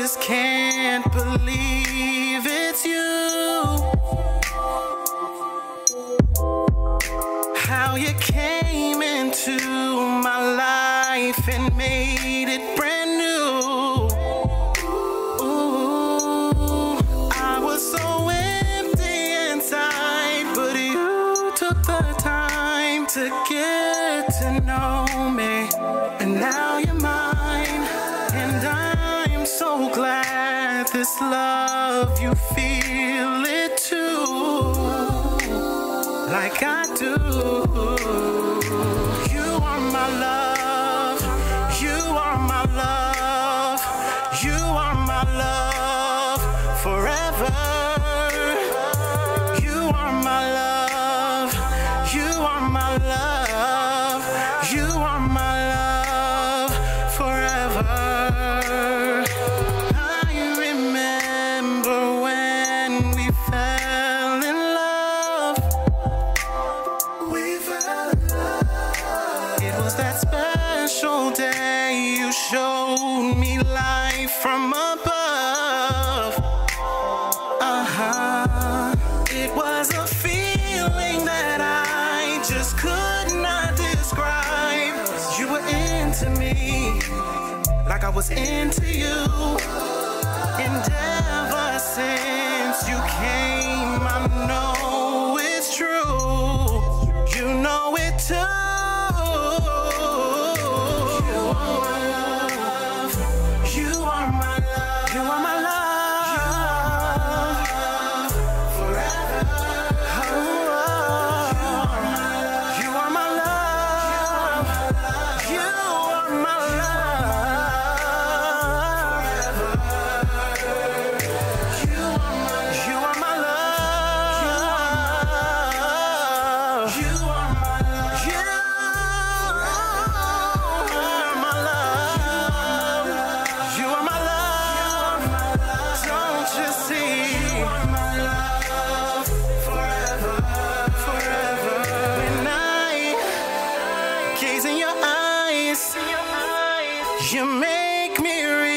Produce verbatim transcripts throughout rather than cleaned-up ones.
just can't believe it's you. How you came into my life and made it brand new. Ooh, I was so empty inside, but you took the time to get to know me, and now you're mine, and I'm so glad this love you feel it too, like I do. You are my love, you are my love, you are my love forever. You are my love, you are my love, you are my love forever. I remember when we fell in love. We fell in love. It was that special day you showed me life from above. Uh-huh. It was a feeling that I just could not describe. You were into me like I was into you. And ever since you came, I know it's true. You know it too. You are my love. You are my love. You are my love. Forever. You are my love. You are my love. You are my love. You are my love. You are my love. You are my love. Don't you see? You are my love forever, forever. When I gaze in your eyes, you make me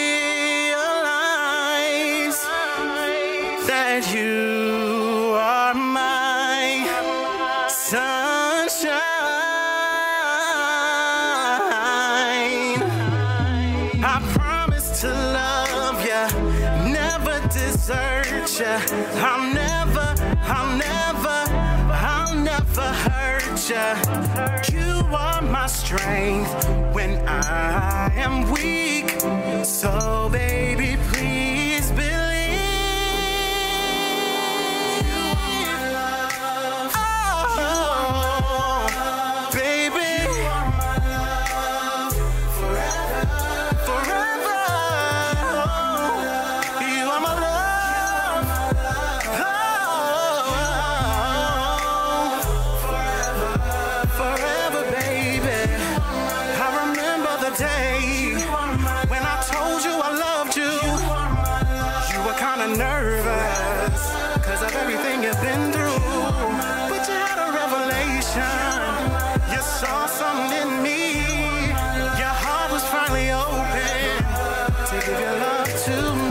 realize that you are my sunshine. I promise to love ya, never desert ya. I'll never, I'll never, I'll never hurt ya. You are my strength when I am weak. So baby, please believe. You are my love. Oh, baby. You are my love forever, forever. You are my love. Oh, forever, forever, baby. I remember the day when I told you I loved you. You were kinda nervous cause of everything you've been through, but you had a revelation. You saw something in me. Your heart was finally open to give your love to me.